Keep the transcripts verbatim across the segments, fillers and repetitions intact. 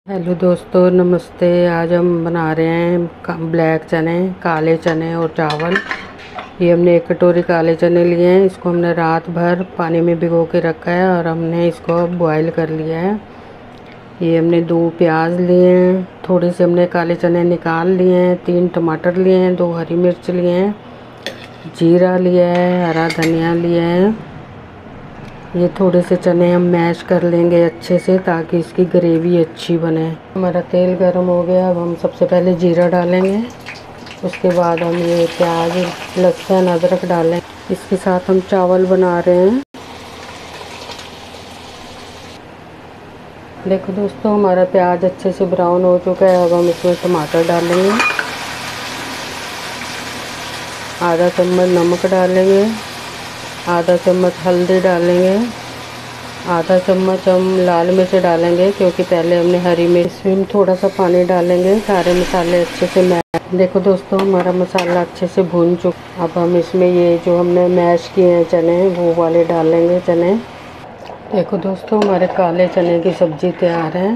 Hello दोस्तों, नमस्ते। आज हम बना रहे हैं ब्लैक चने, काले चने और चावल। ये हमने एक कटोरी काले चने लिए हैं। इसको हमने रात भर पानी में भिगो के रखा है और हमने इसको अब बॉईल कर लिया है। ये हमने दो प्याज लिए हैं, थोड़े से हमने काले चने निकाल लिए हैं, तीन टमाटर लिए हैं, दो हरी मिर्च लिए हैं, जीरा लिया है, हरा धनिया लिया है। ये थोड़े से चने हम मैश कर लेंगे अच्छे से ताकि इसकी ग्रेवी अच्छी बने। हमारा तेल गर्म हो गया। अब हम सबसे पहले जीरा डालेंगे, उसके बाद हम ये प्याज, लहसुन, अदरक डालें। इसके साथ हम चावल बना रहे हैं। देखो दोस्तों, हमारा प्याज अच्छे से ब्राउन हो चुका है। अब हम इसमें टमाटर डालेंगे, आधा चम्मच नमक डालेंगे, आधा चम्मच हल्दी डालेंगे, आधा चम्मच हम लाल मिर्च डालेंगे क्योंकि पहले हमने हरी मिर्च। इसमें हम थोड़ा सा पानी डालेंगे, सारे मसाले अच्छे से मैश। देखो दोस्तों, हमारा मसाला अच्छे से भून चुका। अब हम इसमें ये जो हमने मैश किए हैं चने, वो वाले डालेंगे चने। देखो दोस्तों, हमारे काले चने की सब्ज़ी तैयार है।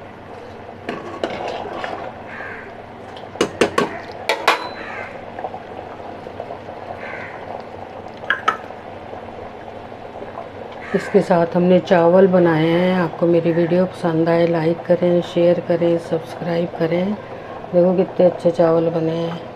इसके साथ हमने चावल बनाए हैं। आपको मेरी वीडियो पसंद आए, लाइक करें, शेयर करें, सब्सक्राइब करें। देखो कितने अच्छे चावल बने हैं।